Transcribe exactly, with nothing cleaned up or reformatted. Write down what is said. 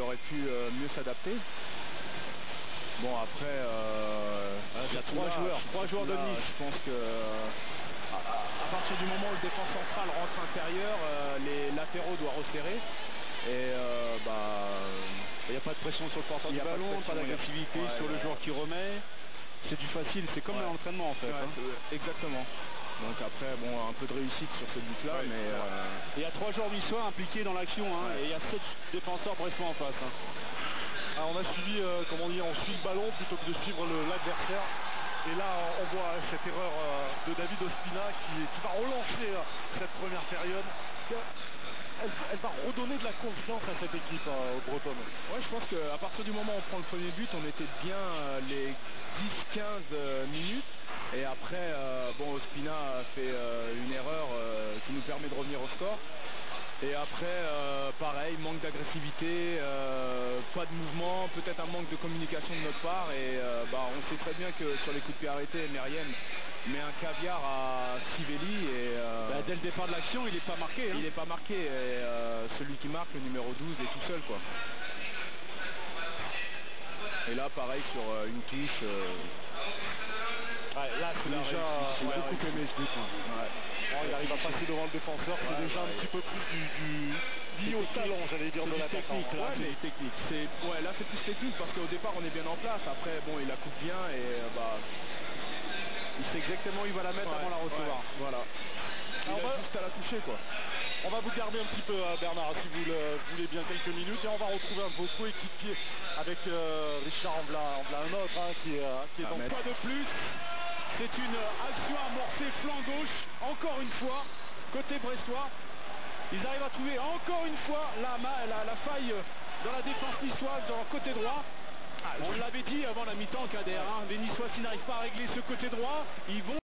aurait pu euh, mieux s'adapter. Bon après, euh, il y a trois là, joueurs, trois joueurs de là, Nice. Je pense que euh, à, à partir du moment où le défense central rentre intérieur, euh, les latéraux doivent resserrer. Et euh, bah, il n'y a pas de pression sur le porteur du ballon, pas d'agressivité ouais, sur ouais. le joueur qui remet. C'est du facile, c'est comme ouais. à l'entraînement en fait. Ouais, hein. Exactement. Donc après, bon, un peu de réussite sur ce but-là, ouais, mais... Euh... Il y a trois joueurs niçois impliqués dans l'action, hein, ouais. et il y a sept défenseurs brestois en face. Hein. Ah, on a suivi, euh, comment dire, on suit le ballon plutôt que de suivre l'adversaire. Et là, on voit cette erreur euh, de David Ospina qui, qui va relancer euh, cette première période. Elle, elle va redonner de la confiance à cette équipe euh, bretonne. Ouais, je pense qu'à partir du moment où on prend le premier but, on était bien euh, les dix quinze euh, minutes. Et après, euh, bon, Ospina a fait euh, une erreur euh, qui nous permet de revenir au score. Et après, euh, pareil, manque d'agressivité, euh, pas de mouvement, peut-être un manque de communication de notre part. Et euh, bah, on sait très bien que sur les coups de pied arrêtés, Meriem met un caviar à Sivelli. Et, euh, bah, dès le départ de l'action, il n'est pas marqué. Hein. Il n'est pas marqué. Et euh, celui qui marque, le numéro douze, est tout seul, quoi. Et là, pareil, sur euh, une touche... Euh, ouais, là, c'est déjà... J'ai ouais, beaucoup ouais, aimé ce but. Ouais. Oh, il arrive à passer devant le défenseur, c'est ouais, déjà ouais, un petit peu plus du, du, du au talent, j'allais dire, de l'attaquant. Technique, là, ouais, c'est mais du technique. Ouais, là c'est plus technique parce qu'au départ on est bien en place. Après, bon, il la coupe bien et euh, bah. Il sait exactement où il va la mettre ouais, avant la recevoir. Ouais, voilà. Il Alors, a va... juste à la toucher, quoi. On va vous garder un petit peu, Bernard, si vous le voulez bien, quelques minutes, et on va retrouver un de vos coéquipiers avec euh, Richard Amblin, un autre hein, qui est, euh, qui est ah, donc... Fois de plus, c'est une action amorcée flanc gauche, encore une fois, côté brestois. Ils arrivent à trouver encore une fois la, la, la faille dans la défense niçoise, dans le côté droit. Ah, on l'avait dit avant la mi-temps, Kader, hein, les Niçois, s'ils n'arrivent pas à régler ce côté droit, ils vont...